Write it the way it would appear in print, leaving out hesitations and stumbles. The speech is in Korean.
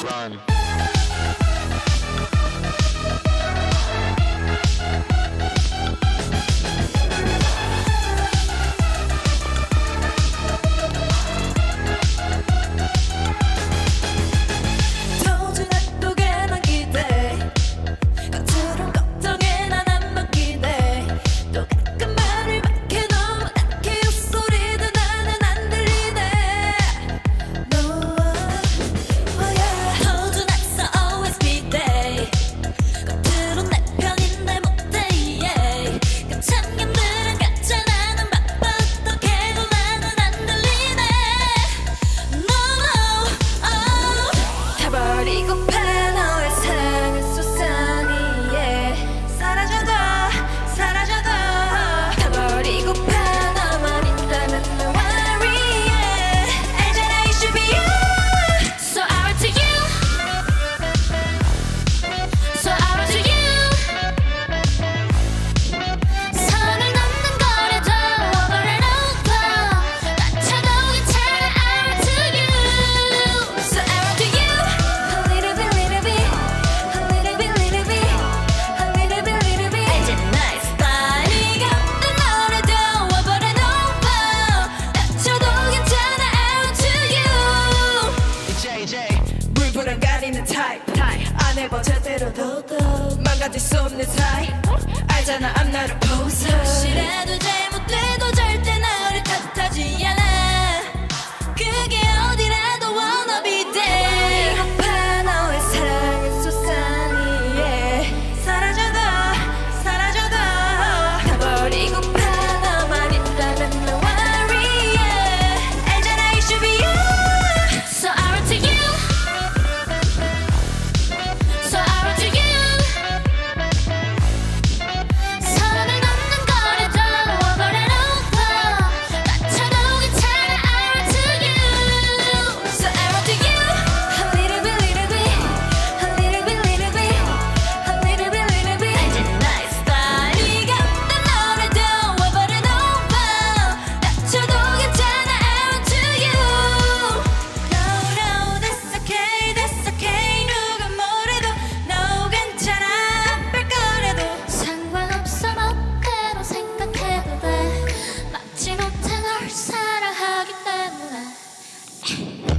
run. 안 해봐 제대로도 망가질 수 없는 사이 알잖아 I'm not a poser 혹시라도 잘못돼도 절대 너를 탓하지 않아 그게 어디라도 wanna be there 비겁한 너의 사랑의 솟아니 yeah. 사라져도 사라져도 가버리고파 너만 있다면 no worry yeah. 알잖아 it should be you So I run to you 사랑하기 때문에